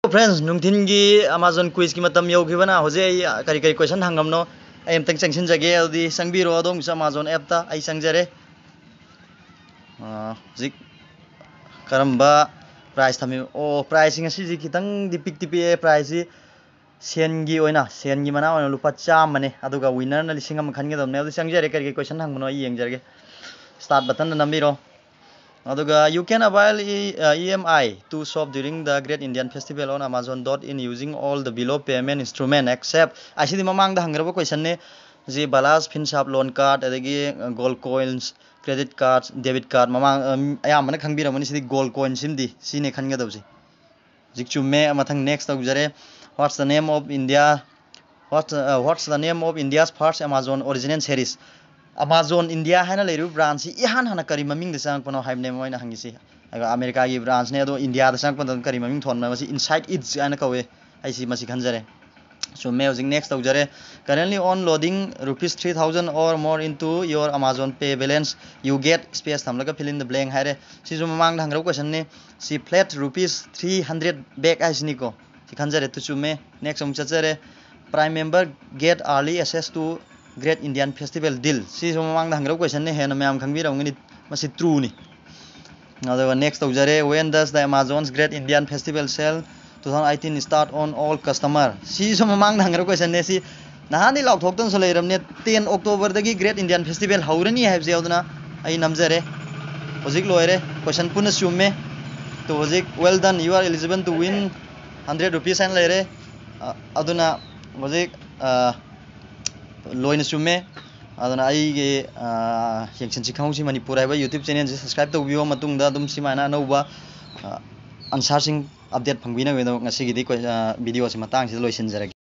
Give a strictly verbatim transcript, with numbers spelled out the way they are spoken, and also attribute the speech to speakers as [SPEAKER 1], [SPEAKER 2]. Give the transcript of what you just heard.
[SPEAKER 1] Friends नुंथिनगी Amazon quiz की मतम यौखिबना होजे करी करी क्वेश्चन हंगमनो आई एम तंग चंगसिन जगे अदि संगबिरो अदोम अमेज़न ऐप ता आई संगजरे जिक करम्बा प्राइस थमी ओ प्राइसिंग असि जि खितंग दि पिक टिपी प्राइस सेनगी ओइना सेनगी मना ओइना लुपा चामने अदुगा विनर ना लिसिंग अम खनगदमने अदु संगजरे करी क्वेश्चन हंगमनो आई यंगजरगे स्टार्ट बटन नंबिरो Aduga you can avail E M I to shop during the Great Indian Festival on Amazon dot in using all the below payment instrument except asidi mamang da hangrabo question ne ji balas finshap loan card adagi gold coins credit cards debit card mamang ayam mana khangbiramani sidi gold coin simdi sine khangadawji jik chumme mathang next tawjare what's the name of India what uh, what's the name of India's first Amazon original series Amazon India है ना लेरु branch सी इहान हना करी ममिंग दसांग पनो हाइब ने मोइना हंगिसी अमेरिका की ब्रांच ने दो इंडिया दसांग पनो करी ममिंग थोन मसी इनसाइड इट्स आना कवे आईसी मसी खंजरे so music next tawjare currently on loading rupees three thousand or more into your Amazon Pay balance you get space thamlaga fill in the blank haire si जो mamang dhangrau question ne si flat rupees three hundred back aisni ko si khanjare tu chume next um chachere prime member get early access to Great Indian Festival deal si so mamang dhangrau question ne hena mayam khangbi rawngni masi true ni adawa next tawjare when does the Amazon's Great Indian Festival sale twenty eighteen start on all customer si so mamang dhangrau question ne si nahani lauk thok ton so leiramne ten October dagi Great Indian Festival haurani haib je aduna ai namjare hojik loire question puna summe to hojik well done you are eligible to win one hundred rupees and leire aduna hojik लोइन सुमे अदना आइगे यंगसन सिखाउसी मणिपुर हाइबा YouTube channel से subscribe तौबियो मतुंगदा दुम सिमाना नौबा आंसर सिंग अपडेट फंगबिना वेदो ngasi gidi वीडियो से मतंग से लोइसन जरगे।